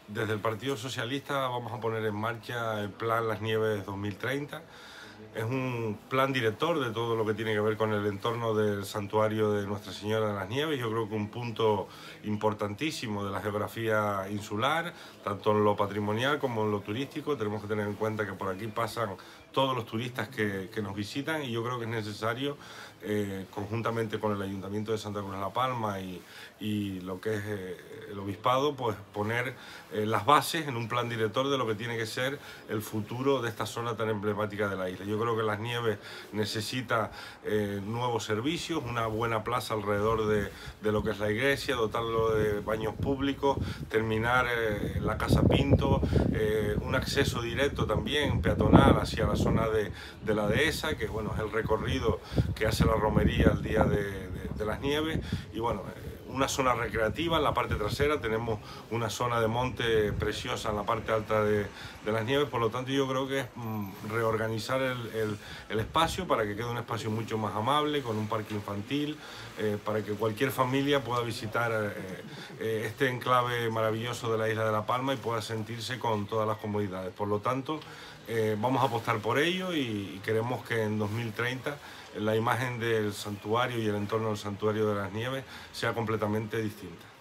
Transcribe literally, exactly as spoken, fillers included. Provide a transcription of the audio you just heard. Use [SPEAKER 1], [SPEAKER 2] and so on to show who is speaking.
[SPEAKER 1] Desde el Partido Socialista vamos a poner en marcha el Plan Las Nieves dos mil treinta. Es un plan director de todo lo que tiene que ver con el entorno del santuario de Nuestra Señora de las Nieves. Yo creo que un punto importantísimo de la geografía insular, tanto en lo patrimonial como en lo turístico. Tenemos que tener en cuenta que por aquí pasan todos los turistas que, que nos visitan, y yo creo que es necesario, eh, conjuntamente con el Ayuntamiento de Santa Cruz de la Palma y, y lo que es eh, el Obispado, pues poner eh, las bases en un plan director de lo que tiene que ser el futuro de esta zona tan emblemática de la isla. Yo creo que Las Nieves necesita eh, nuevos servicios, una buena plaza alrededor de, de lo que es la iglesia, dotarlo de baños públicos, terminar eh, la Casa Pinto, eh, un acceso directo también peatonal hacia la zona de, de la dehesa, que bueno, es el recorrido que hace la romería el día de, de, de Las Nieves, y bueno, eh, una zona recreativa en la parte trasera. Tenemos una zona de monte preciosa en la parte alta de, de Las Nieves. Por lo tanto, yo creo que es mm, reorganizar el, el, el espacio para que quede un espacio mucho más amable, con un parque infantil, eh, para que cualquier familia pueda visitar eh, eh, este enclave maravilloso de la isla de La Palma y pueda sentirse con todas las comodidades. Por lo tanto, eh, vamos a apostar por ello, y, y queremos que en dos mil treinta la imagen del santuario y el entorno del santuario de Las Nieves sea completamente distinta.